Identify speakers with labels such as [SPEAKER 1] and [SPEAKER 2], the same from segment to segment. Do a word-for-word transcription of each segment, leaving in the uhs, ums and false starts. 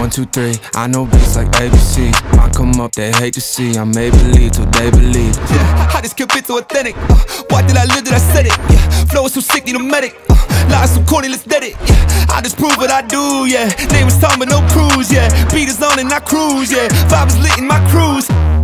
[SPEAKER 1] One, two, three, I know beats like A B C. I come up, they hate to see. I may believe till they believe.
[SPEAKER 2] Yeah, I just kept it so authentic. Uh, why did I live that I said it? Yeah, flow is so sick, need a medic. Uh, lies so corny, let's dead it. Yeah, I just prove what I do. Yeah, name is Tom, but no cruise. Yeah, beat is on and I cruise. Yeah, vibe is lit in my cruise.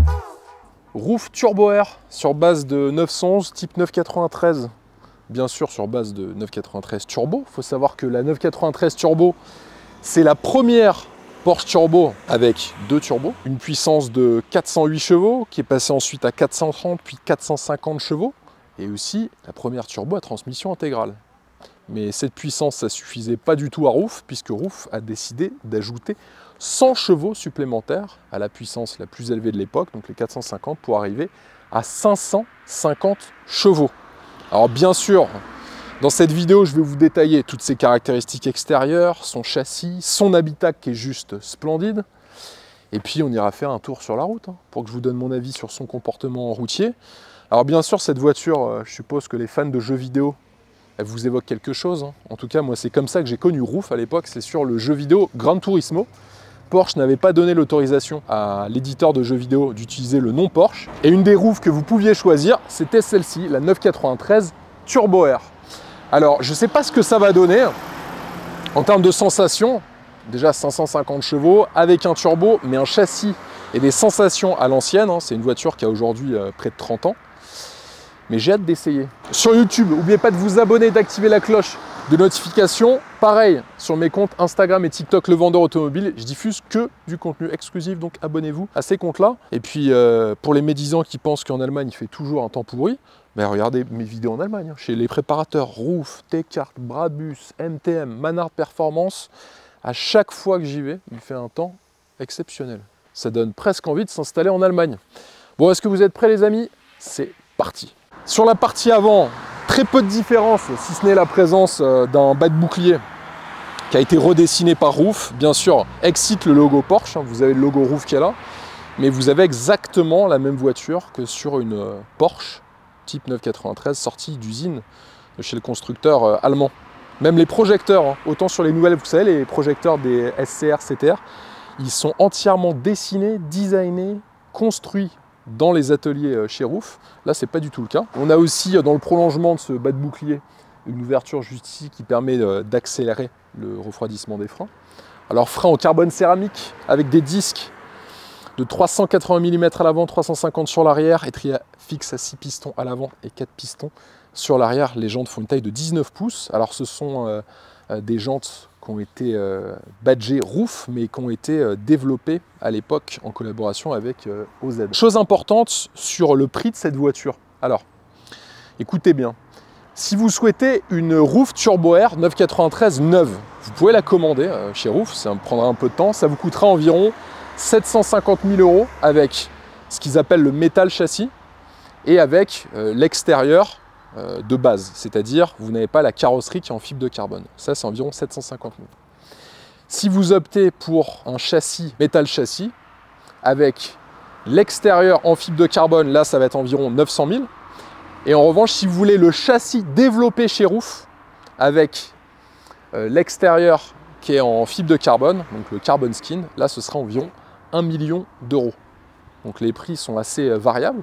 [SPEAKER 3] Roof Turbo Air sur base de neuf cent onze type neuf quatre-vingt-treize. Bien sûr sur base de neuf quatre-vingt-treize Turbo. Il faut savoir que la neuf quatre-vingt-treize Turbo, c'est la première Porsche Turbo avec deux turbos. Une puissance de quatre cent huit chevaux qui est passée ensuite à quatre cent trente puis quatre cent cinquante chevaux. Et aussi la première turbo à transmission intégrale. Mais cette puissance, ça ne suffisait pas du tout à Roof, puisque Roof a décidé d'ajouter cent chevaux supplémentaires à la puissance la plus élevée de l'époque, donc les quatre cent cinquante, pour arriver à cinq cent cinquante chevaux. Alors bien sûr, dans cette vidéo, je vais vous détailler toutes ses caractéristiques extérieures, son châssis, son habitacle qui est juste splendide. Et puis on ira faire un tour sur la route, hein, pour que je vous donne mon avis sur son comportement routier. Alors bien sûr, cette voiture, je suppose que les fans de jeux vidéo, elle vous évoque quelque chose. Hein. En tout cas, moi c'est comme ça que j'ai connu Roof à l'époque, c'est sur le jeu vidéo Gran Turismo. Porsche n'avait pas donné l'autorisation à l'éditeur de jeux vidéo d'utiliser le nom Porsche. Et une des roofs que vous pouviez choisir, c'était celle-ci, la neuf quatre-vingt-treize Turbo Air. Alors, je ne sais pas ce que ça va donner en termes de sensations. Déjà cinq cent cinquante chevaux avec un turbo, mais un châssis et des sensations à l'ancienne. Hein. C'est une voiture qui a aujourd'hui euh, près de trente ans. Mais j'ai hâte d'essayer. Sur YouTube, n'oubliez pas de vous abonner, d'activer la cloche de notification. Pareil, sur mes comptes Instagram et TikTok, Le Vendeur Automobile, je diffuse que du contenu exclusif, donc abonnez-vous à ces comptes-là. Et puis, euh, pour les médisants qui pensent qu'en Allemagne, il fait toujours un temps pourri, ben regardez mes vidéos en Allemagne, hein, chez les préparateurs Roof, T-Cart, Brabus, M T M, Manhart Performance. À chaque fois que j'y vais, il fait un temps exceptionnel. Ça donne presque envie de s'installer en Allemagne. Bon, est-ce que vous êtes prêts les amis? C'est parti. Sur la partie avant, très peu de différence, si ce n'est la présence d'un bas de bouclier qui a été redessiné par Roof. Bien sûr, excite le logo Porsche, hein, vous avez le logo Roof qui est là, mais vous avez exactement la même voiture que sur une Porsche type neuf quatre-vingt-treize sortie d'usine de chez le constructeur allemand. Même les projecteurs, hein, autant sur les nouvelles, vous savez, les projecteurs des S C R, C T R, ils sont entièrement dessinés, designés, construits dans les ateliers chez Roof. Là, c'est pas du tout le cas. On a aussi, dans le prolongement de ce bas de bouclier, une ouverture juste ici qui permet d'accélérer le refroidissement des freins. Alors, frein en carbone céramique avec des disques de trois cent quatre-vingts millimètres à l'avant, trois cent cinquante sur l'arrière, étrier fixe à six pistons à l'avant et quatre pistons sur l'arrière. Les jantes font une taille de dix-neuf pouces. Alors, ce sont euh, des jantes qui ont été euh, badgées Roof, mais qui ont été euh, développées à l'époque en collaboration avec euh, O Z. Chose importante sur le prix de cette voiture. Alors, écoutez bien, si vous souhaitez une Roof Turbo Air neuf quatre-vingt-treize neuve, vous pouvez la commander euh, chez Roof, ça prendra un peu de temps, ça vous coûtera environ sept cent cinquante mille euros avec ce qu'ils appellent le métal châssis et avec euh, l'extérieur de base, c'est-à-dire vous n'avez pas la carrosserie qui est en fibre de carbone. Ça, c'est environ sept cent cinquante mille. Si vous optez pour un châssis, métal châssis, avec l'extérieur en fibre de carbone, là, ça va être environ neuf cent mille. Et en revanche, si vous voulez le châssis développé chez Roof, avec euh, l'extérieur qui est en fibre de carbone, donc le carbon skin, là, ce sera environ un million d'euros. Donc les prix sont assez variables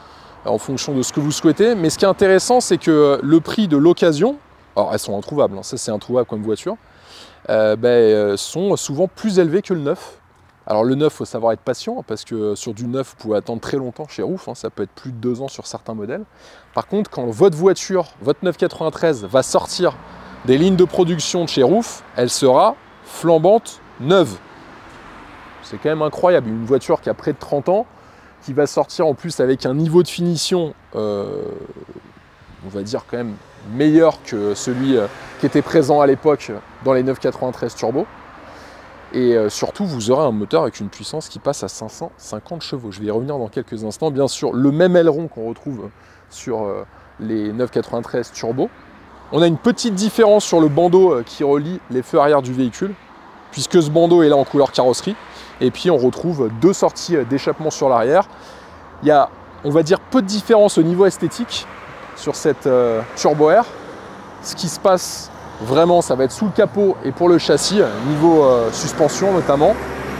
[SPEAKER 3] en fonction de ce que vous souhaitez, mais ce qui est intéressant, c'est que le prix de l'occasion, alors elles sont introuvables, hein, ça c'est introuvable comme voiture, euh, ben, sont souvent plus élevés que le neuf. Alors le neuf, il faut savoir être patient, parce que sur du neuf, vous pouvez attendre très longtemps chez Roof, hein, ça peut être plus de deux ans sur certains modèles. Par contre, quand votre voiture, votre neuf quatre-vingt-treize, va sortir des lignes de production de chez Roof, elle sera flambante neuve. C'est quand même incroyable, une voiture qui a près de trente ans, qui va sortir en plus avec un niveau de finition, euh, on va dire quand même meilleur que celui euh, qui était présent à l'époque dans les neuf quatre-vingt-treize Turbo. Et euh, surtout, vous aurez un moteur avec une puissance qui passe à cinq cent cinquante chevaux. Je vais y revenir dans quelques instants. Bien sûr, le même aileron qu'on retrouve sur euh, les neuf quatre-vingt-treize Turbo. On a une petite différence sur le bandeau euh, qui relie les feux arrière du véhicule, puisque ce bandeau est là en couleur carrosserie. Et puis on retrouve deux sorties d'échappement sur l'arrière. Il y a, on va dire, peu de différence au niveau esthétique sur cette euh, Turbo Air. Ce qui se passe vraiment, ça va être sous le capot et pour le châssis, niveau euh, suspension notamment.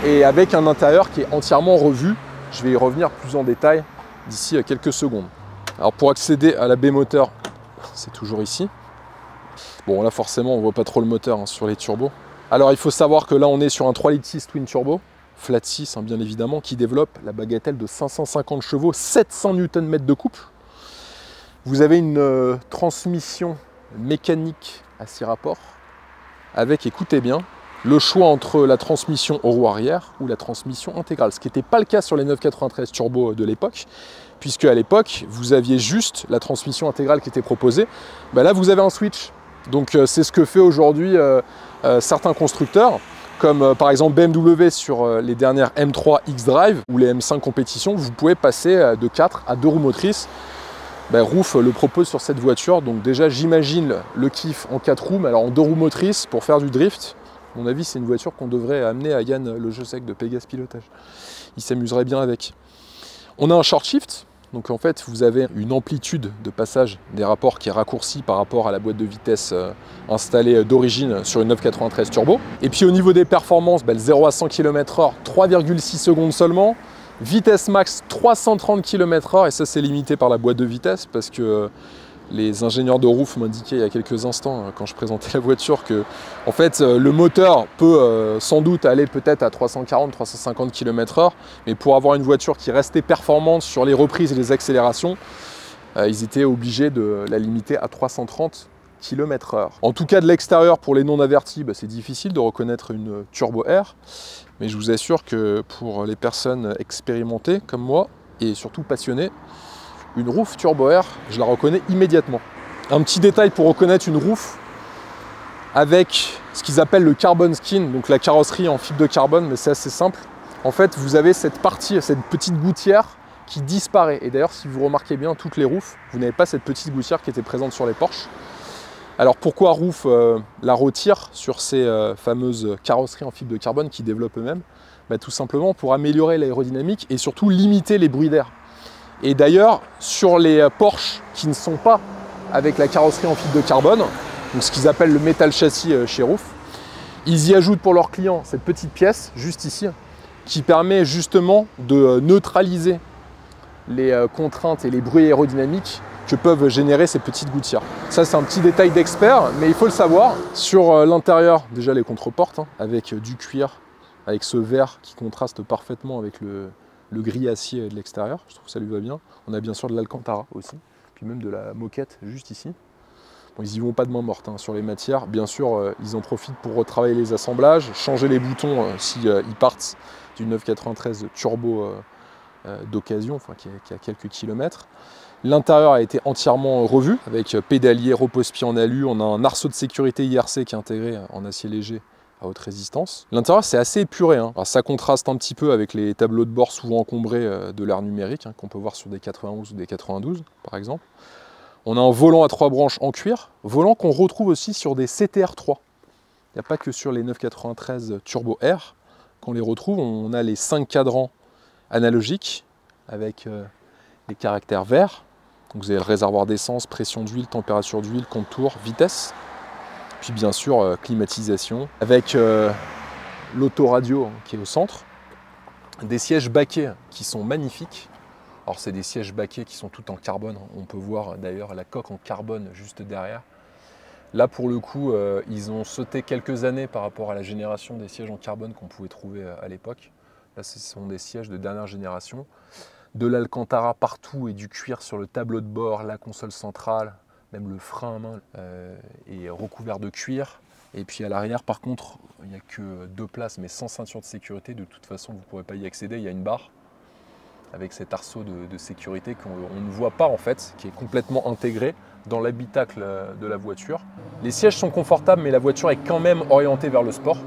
[SPEAKER 3] et avec un intérieur qui est entièrement revu. Je vais y revenir plus en détail d'ici quelques secondes. Alors pour accéder à la baie moteur, c'est toujours ici. Bon là forcément on voit pas trop le moteur hein, sur les turbos. Alors il faut savoir que là on est sur un trois litres six twin turbo, flat six hein, bien évidemment, qui développe la bagatelle de cinq cent cinquante chevaux, sept cents newton mètres de couple. Vous avez une euh, transmission mécanique à six rapports, avec, écoutez bien, le choix entre la transmission aux roues arrière ou la transmission intégrale, ce qui n'était pas le cas sur les neuf cent quatre-vingt-treize turbo de l'époque, puisque à l'époque, vous aviez juste la transmission intégrale qui était proposée. Ben là, vous avez un switch. Donc euh, c'est ce que fait aujourd'hui euh, euh, certains constructeurs, comme euh, par exemple B M W sur euh, les dernières M trois X-Drive ou les M cinq compétition, vous pouvez passer euh, de quatre à deux roues motrices. Ben, Roof le propose sur cette voiture, donc déjà j'imagine le kiff en quatre roues, mais alors en deux roues motrices pour faire du drift. À mon avis, c'est une voiture qu'on devrait amener à Yann Le Josec de Pégase Pilotage. Il s'amuserait bien avec. On a un short shift, donc en fait vous avez une amplitude de passage des rapports qui est raccourcie par rapport à la boîte de vitesse euh, installée d'origine sur une neuf cent quatre-vingt-treize turbo. Et puis au niveau des performances, ben, le zéro à cent kilomètres heure, trois virgule six secondes seulement. Vitesse max trois cent trente kilomètres heure, et ça c'est limité par la boîte de vitesse parce que euh, les ingénieurs de Roof m'indiquaient il y a quelques instants euh, quand je présentais la voiture que en fait euh, le moteur peut euh, sans doute aller peut-être à trois cent quarante à trois cent cinquante kilomètres heure, mais pour avoir une voiture qui restait performante sur les reprises et les accélérations, euh, ils étaient obligés de la limiter à trois cent trente kilomètres heure. En tout cas de l'extérieur, pour les non avertis, bah, c'est difficile de reconnaître une Turbo R. Mais je vous assure que pour les personnes expérimentées comme moi, et surtout passionnées, une Roof Turbo R, je la reconnais immédiatement. Un petit détail pour reconnaître une Roof, avec ce qu'ils appellent le carbon skin, donc la carrosserie en fibre de carbone, mais c'est assez simple. En fait, vous avez cette partie, cette petite gouttière qui disparaît. Et d'ailleurs, si vous remarquez bien toutes les Roofs, vous n'avez pas cette petite gouttière qui était présente sur les Porsche. Alors pourquoi Roof euh, la retire sur ces euh, fameuses carrosseries en fibre de carbone qu'ils développent eux-mêmes? Bah, tout simplement pour améliorer l'aérodynamique et surtout limiter les bruits d'air. Et d'ailleurs, sur les Porsche qui ne sont pas avec la carrosserie en fibre de carbone, donc ce qu'ils appellent le métal châssis euh, chez Roof, ils y ajoutent pour leurs clients cette petite pièce, juste ici, qui permet justement de neutraliser les euh, contraintes et les bruits aérodynamiques que peuvent générer ces petites gouttières. Ça c'est un petit détail d'expert, mais il faut le savoir. Sur l'intérieur, déjà les contreportes, hein, avec du cuir, avec ce vert qui contraste parfaitement avec le, le gris acier de l'extérieur, je trouve que ça lui va bien. On a bien sûr de l'Alcantara aussi, puis même de la moquette juste ici. Bon, ils y vont pas de main morte hein, sur les matières, bien sûr euh, ils en profitent pour retravailler les assemblages, changer les boutons euh, si euh, ils partent du neuf cent quatre-vingt-treize turbo euh, euh, d'occasion, enfin qui, qui a quelques kilomètres. L'intérieur a été entièrement revu avec pédalier, repose-pied en alu. On a un arceau de sécurité I R C qui est intégré en acier léger à haute résistance. L'intérieur c'est assez épuré, hein. Alors, ça contraste un petit peu avec les tableaux de bord souvent encombrés de l'ère numérique hein, qu'on peut voir sur des quatre-vingt-onze ou des quatre-vingt-douze par exemple. On a un volant à trois branches en cuir, volant qu'on retrouve aussi sur des C T R trois. Il n'y a pas que sur les neuf cent quatre-vingt-treize Turbo R qu'on les retrouve. On a les cinq cadrans analogiques avec euh, les caractères verts. Donc vous avez le réservoir d'essence, pression d'huile, température d'huile, contour, vitesse. Puis bien sûr, euh, climatisation. Avec euh, l'autoradio hein, qui est au centre. Des sièges baquets qui sont magnifiques. Alors c'est des sièges baquets qui sont tout en carbone. On peut voir d'ailleurs la coque en carbone juste derrière. Là pour le coup, euh, ils ont sauté quelques années par rapport à la génération des sièges en carbone qu'on pouvait trouver à l'époque. Là ce sont des sièges de dernière génération. De l'Alcantara partout et du cuir sur le tableau de bord, la console centrale, même le frein à main euh, est recouvert de cuir. Et puis à l'arrière par contre, il n'y a que deux places mais sans ceinture de sécurité. De toute façon, vous ne pourrez pas y accéder, il y a une barre avec cet arceau de, de sécurité qu'on ne voit pas en fait, qui est complètement intégré dans l'habitacle de la voiture. Les sièges sont confortables mais la voiture est quand même orientée vers le sport.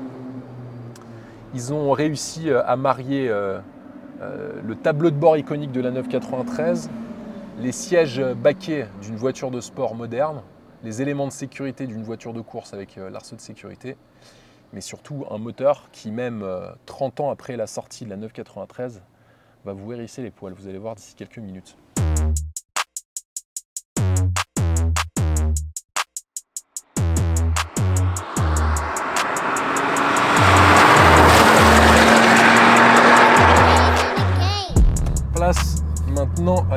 [SPEAKER 3] Ils ont réussi à marier euh, Euh, le tableau de bord iconique de la neuf cent quatre-vingt-treize, les sièges baquets d'une voiture de sport moderne, les éléments de sécurité d'une voiture de course avec euh, l'arceau de sécurité, mais surtout un moteur qui même euh, trente ans après la sortie de la neuf cent quatre-vingt-treize va vous hérisser les poils, vous allez voir d'ici quelques minutes.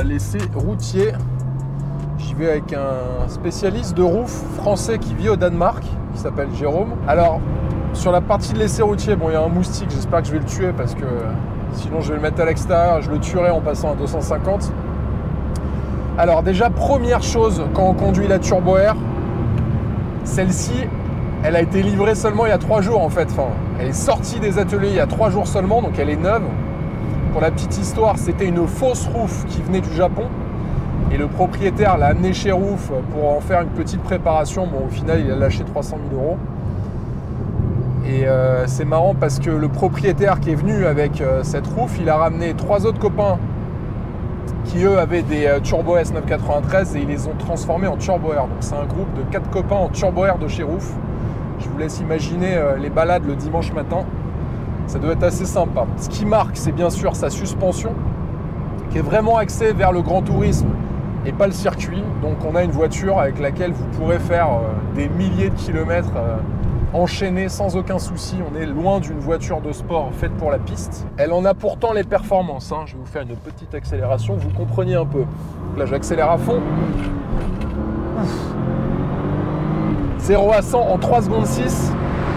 [SPEAKER 3] l'essai routier. J'y vais avec un spécialiste de roof français qui vit au Danemark, qui s'appelle Jérôme. Alors, sur la partie de l'essai routier, bon, il y a un moustique, j'espère que je vais le tuer parce que sinon je vais le mettre à l'extérieur, je le tuerai en passant à deux cent cinquante. Alors déjà, première chose, quand on conduit la Turbo Air, celle-ci, elle a été livrée seulement il y a trois jours en fait. Enfin, elle est sortie des ateliers il y a trois jours seulement, donc elle est neuve. Pour la petite histoire, c'était une fausse roof qui venait du Japon. Et le propriétaire l'a amené chez Roof pour en faire une petite préparation. Bon, au final, il a lâché trois cent mille euros. Et euh, c'est marrant parce que le propriétaire qui est venu avec euh, cette roof, il a ramené trois autres copains qui, eux, avaient des euh, Turbo S neuf cent quatre-vingt-treize et ils les ont transformés en Turbo Air. Donc, c'est un groupe de quatre copains en Turbo Air de chez Roof. Je vous laisse imaginer euh, les balades le dimanche matin. Ça doit être assez sympa. Ce qui marque, c'est bien sûr sa suspension, qui est vraiment axée vers le grand tourisme et pas le circuit. Donc on a une voiture avec laquelle vous pourrez faire euh, des milliers de kilomètres euh, enchaînés sans aucun souci. On est loin d'une voiture de sport faite pour la piste. Elle en a pourtant les performances, hein. Je vais vous faire une petite accélération, vous compreniez un peu. Donc là j'accélère à fond. zéro à cent en trois secondes six.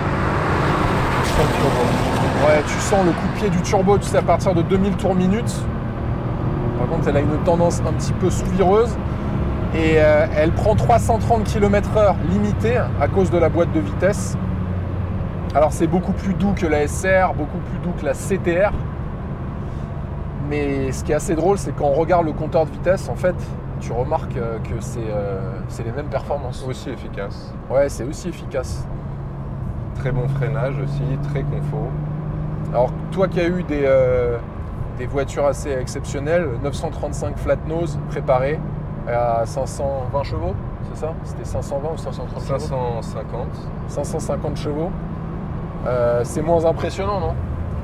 [SPEAKER 3] Ouais, tu sens le coup de pied du turbo, tu sais, à partir de deux mille tours minute. Par contre, elle a une tendance un petit peu sous-vireuse. Et euh, elle prend trois cent trente kilomètres heure limitée à cause de la boîte de vitesse. Alors, c'est beaucoup plus doux que la S R, beaucoup plus doux que la C T R. Mais ce qui est assez drôle, c'est quand on regarde le compteur de vitesse, en fait, tu remarques que c'est euh, les mêmes performances.
[SPEAKER 4] Aussi efficace.
[SPEAKER 3] Ouais, c'est aussi efficace.
[SPEAKER 4] Très bon freinage aussi, très confort.
[SPEAKER 3] Alors, toi qui as eu des, euh, des voitures assez exceptionnelles, neuf cent trente-cinq flat nose préparé à cinq cent vingt chevaux, c'est ça? C'était cinq cent vingt ou cinq cent trente
[SPEAKER 4] cinq cent cinquante.
[SPEAKER 3] chevaux cinq cent cinquante chevaux. Euh, c'est moins impressionnant, non?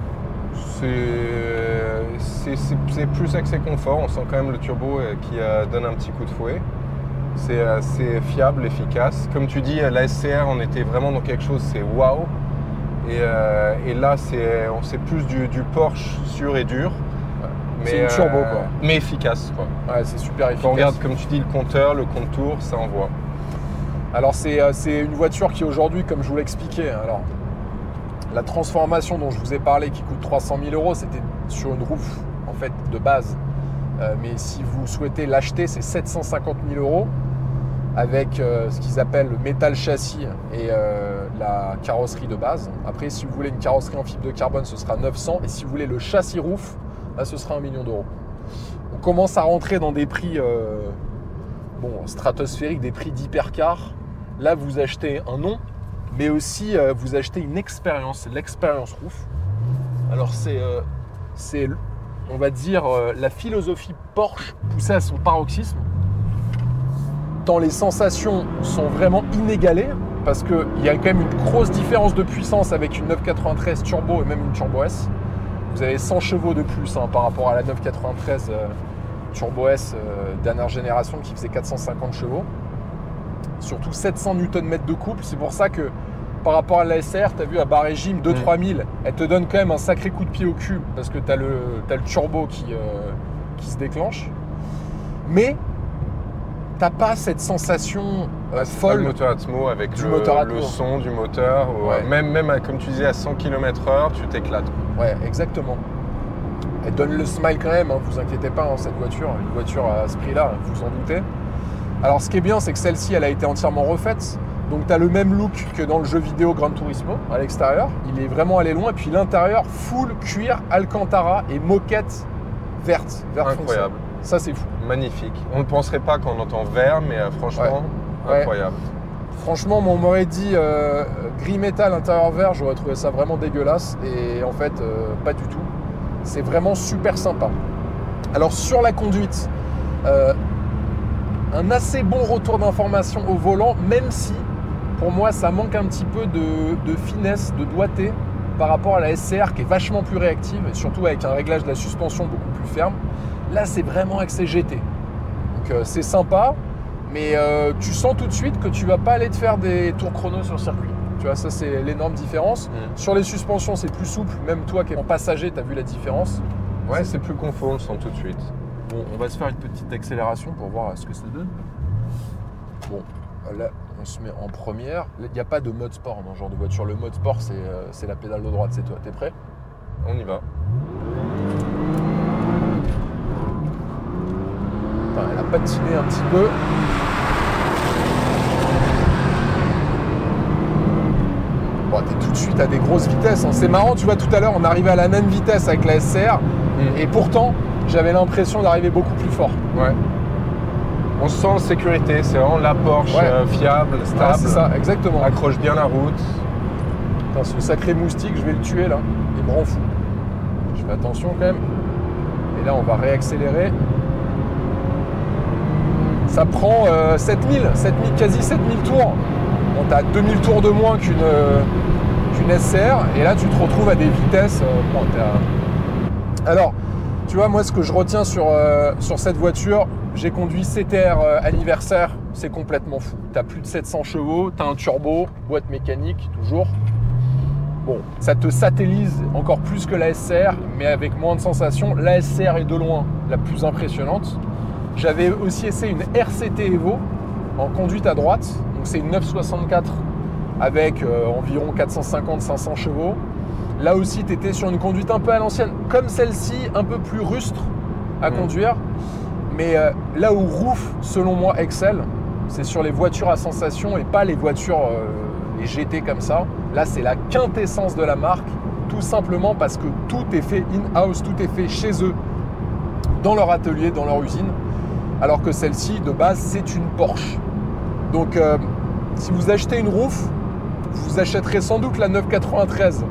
[SPEAKER 4] C'est plus axé confort. On sent quand même le turbo qui euh, donne un petit coup de fouet. C'est assez fiable, efficace. Comme tu dis, la S C R, on était vraiment dans quelque chose, c'est waouh. Et, euh, et là, c'est plus du, du Porsche sûr et dur.
[SPEAKER 3] C'est une turbo, euh, quoi.
[SPEAKER 4] Mais efficace, quoi.
[SPEAKER 3] Ouais, c'est super efficace.
[SPEAKER 4] Quand on regarde, comme tu dis, le compteur, le contour, ça envoie.
[SPEAKER 3] Alors, c'est une voiture qui, aujourd'hui, comme je vous l'expliquais, alors, la transformation dont je vous ai parlé, qui coûte trois cent mille euros, c'était sur une roof, en fait, de base. Euh, mais si vous souhaitez l'acheter, c'est sept cent cinquante mille euros avec euh, ce qu'ils appellent le métal châssis et euh, la carrosserie de base. Après, si vous voulez une carrosserie en fibre de carbone, ce sera neuf cents. Et si vous voulez le châssis roof, là, ce sera un million d'euros. On commence à rentrer dans des prix euh, bon, stratosphériques, des prix d'hypercar. Là, vous achetez un nom, mais aussi euh, vous achetez une expérience, l'expérience roof. Alors, c'est... Euh, c'est on va dire, euh, la philosophie Porsche poussée à son paroxysme, tant les sensations sont vraiment inégalées, parce qu'il y a quand même une grosse différence de puissance avec une neuf cent quatre-vingt-treize turbo et même une Turbo S. Vous avez cent chevaux de plus hein, par rapport à la neuf cent quatre-vingt-treize euh, Turbo S euh, dernière génération qui faisait quatre cent cinquante chevaux. Surtout sept cents newton mètres de couple, c'est pour ça que par rapport à la S R, tu as vu à bas régime deux à trois mille, elle te donne quand même un sacré coup de pied au cul parce que tu as, as le turbo qui, euh, qui se déclenche. Mais tu n'as pas cette sensation euh, folle.
[SPEAKER 4] Le moteur Atmo avec
[SPEAKER 3] du
[SPEAKER 4] le,
[SPEAKER 3] moteur Atmo.
[SPEAKER 4] le son du moteur.
[SPEAKER 3] Ouais.
[SPEAKER 4] Même, même comme tu disais à cent kilomètres heure, tu t'éclates.
[SPEAKER 3] Ouais, exactement. Elle donne le smile quand même, hein, vous inquiétez pas, hein, cette voiture, une voiture à ce prix-là, vous en doutez. Alors ce qui est bien, c'est que celle-ci, elle a été entièrement refaite. Donc tu as le même look que dans le jeu vidéo Gran Turismo à l'extérieur. Il est vraiment allé loin. Et puis l'intérieur, full cuir, Alcantara et moquette verte. verte
[SPEAKER 4] Incroyable.
[SPEAKER 3] Foncée. Ça, c'est fou.
[SPEAKER 4] Magnifique. On ne penserait pas quand on entend vert, mais euh, franchement,
[SPEAKER 3] ouais.
[SPEAKER 4] incroyable.
[SPEAKER 3] Ouais. Franchement, on m'aurait dit euh, gris métal, intérieur vert, j'aurais trouvé ça vraiment dégueulasse. Et en fait, euh, pas du tout. C'est vraiment super sympa. Alors sur la conduite, euh, un assez bon retour d'information au volant, même si pour moi, ça manque un petit peu de, de finesse, de doigté par rapport à la S C R qui est vachement plus réactive et surtout avec un réglage de la suspension beaucoup plus ferme. Là, c'est vraiment axé G T. Donc, euh, c'est sympa, mais euh, tu sens tout de suite que tu vas pas aller te faire des tours chrono sur le circuit. Tu vois, ça, c'est l'énorme différence. Mmh. Sur les suspensions, c'est plus souple. Même toi qui es en passager, tu as vu la différence.
[SPEAKER 4] Ouais, c'est plus confort, on le sent tout de suite.
[SPEAKER 3] Bon, on va se faire une petite accélération pour voir ce que ça donne. Bon, là, on se met en première. Il n'y a pas de mode sport dans ce genre de voiture. Le mode sport, c'est euh, c'est la pédale de droite, c'est toi. T'es prêt?
[SPEAKER 4] On y va.
[SPEAKER 3] Enfin, elle a patiné un petit peu. Bon, t'es tout de suite à des grosses vitesses. Hein. C'est marrant, tu vois, tout à l'heure, on arrivait à la même vitesse avec la S C R. Mmh. Et pourtant, j'avais l'impression d'arriver beaucoup plus fort.
[SPEAKER 4] Ouais. On se sent en sécurité, c'est vraiment la Porsche ouais. euh, fiable, stable.
[SPEAKER 3] Ouais, c'est ça, exactement.
[SPEAKER 4] Accroche bien la route.
[SPEAKER 3] Putain, ce sacré moustique, je vais le tuer là. Il me rend fou. Je fais attention quand même. Et là, on va réaccélérer. Ça prend euh, sept mille, sept mille, quasi sept mille tours. Bon, t'as deux mille tours de moins qu'une euh, qu'une S C R. Et là, tu te retrouves à des vitesses. Euh, bon, t'as... Alors, tu vois, moi, ce que je retiens sur, euh, sur cette voiture, j'ai conduit C T R euh, anniversaire, c'est complètement fou. Tu as plus de sept cents chevaux, tu as un turbo, boîte mécanique, toujours. Bon, ça te satellise encore plus que la S C R, mais avec moins de sensations. La S C R est de loin la plus impressionnante. J'avais aussi essayé une R C T Evo en conduite à droite. Donc c'est une neuf cent soixante-quatre avec euh, environ quatre cent cinquante à cinq cents chevaux. Là aussi, tu étais sur une conduite un peu à l'ancienne, comme celle-ci, un peu plus rustre à mmh. conduire. Mais euh, là où Roof, selon moi, excelle, c'est sur les voitures à sensation et pas les voitures, euh, les G T comme ça. Là, c'est la quintessence de la marque, tout simplement parce que tout est fait in-house, tout est fait chez eux, dans leur atelier, dans leur usine. Alors que celle-ci, de base, c'est une Porsche. Donc, euh, si vous achetez une Roof, vous achèterez sans doute la neuf cent quatre-vingt-treize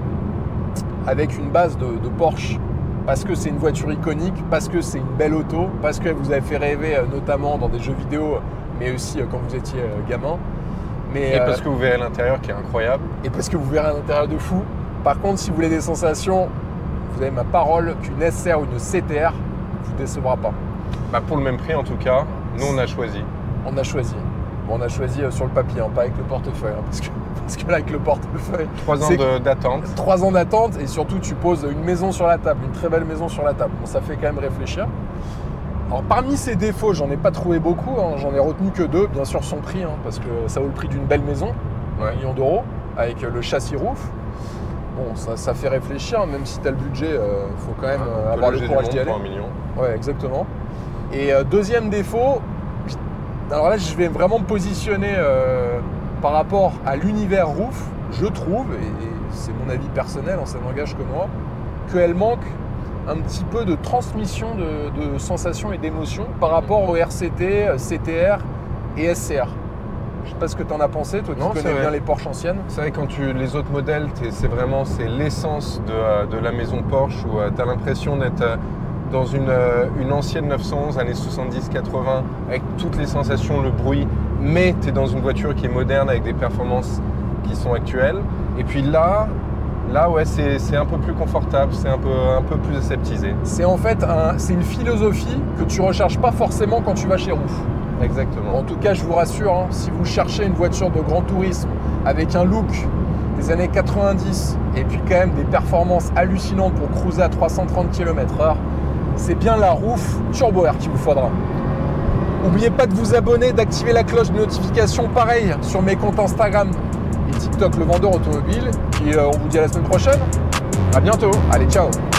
[SPEAKER 3] avec une base de, de Porsche. Parce que c'est une voiture iconique, parce que c'est une belle auto, parce qu'elle vous a fait rêver notamment dans des jeux vidéo, mais aussi quand vous étiez gamin. Mais,
[SPEAKER 4] et parce euh, que vous verrez l'intérieur qui est incroyable.
[SPEAKER 3] Et parce que vous verrez un intérieur de fou. Par contre, si vous voulez des sensations, vous avez ma parole qu'une S C R ou une C T R ne vous décevra pas.
[SPEAKER 4] Bah pour le même prix en tout cas, nous on a choisi.
[SPEAKER 3] On a choisi. Bon, on a choisi sur le papier, hein, pas avec le portefeuille. Hein, parce, que, parce que là, avec le portefeuille.
[SPEAKER 4] Trois ans de, d'attente.
[SPEAKER 3] Trois ans d'attente et surtout, tu poses une maison sur la table, une très belle maison sur la table. Bon, ça fait quand même réfléchir. Alors, parmi ces défauts, j'en ai pas trouvé beaucoup. Hein, j'en ai retenu que deux. Bien sûr, son prix, hein, parce que ça vaut le prix d'une belle maison, ouais. un million d'euros, avec le châssis Roof. Bon, ça, ça fait réfléchir, même si tu as le budget, il euh, faut quand même
[SPEAKER 4] ouais,
[SPEAKER 3] avoir le courage d'y aller.
[SPEAKER 4] Pour un million.
[SPEAKER 3] Ouais, exactement. Et euh, deuxième défaut. Alors là, je vais vraiment me positionner euh, par rapport à l'univers Roof. Je trouve, et, et c'est mon avis personnel, hein, ça n'engage que moi, qu'elle manque un petit peu de transmission de, de sensations et d'émotions par rapport au R C T, C T R et S C R. Je ne sais pas ce que tu en as pensé, toi qui non, connais bien les Porsche anciennes.
[SPEAKER 4] C'est vrai, quand tu les autres modèles, c'est vraiment c'est l'essence de, de la maison Porsche où tu as l'impression d'être dans une, une ancienne neuf cent onze, années soixante-dix quatre-vingts, avec toutes les sensations, le bruit, mais tu es dans une voiture qui est moderne avec des performances qui sont actuelles. Et puis là, là ouais, c'est un peu plus confortable, c'est un peu, un peu plus aseptisé.
[SPEAKER 3] C'est en fait un, c'est une philosophie que tu ne recherches pas forcément quand tu vas chez Roof.
[SPEAKER 4] Exactement.
[SPEAKER 3] En tout cas, je vous rassure, hein, si vous cherchez une voiture de grand tourisme avec un look des années quatre-vingt-dix et puis quand même des performances hallucinantes pour cruiser à trois cent trente kilomètres heure, c'est bien la Roof Turbo Air qu'il vous faudra. N'oubliez pas de vous abonner, d'activer la cloche de notification, pareil sur mes comptes Instagram et TikTok, le vendeur automobile. Et euh, on vous dit à la semaine prochaine. À bientôt. Allez, ciao.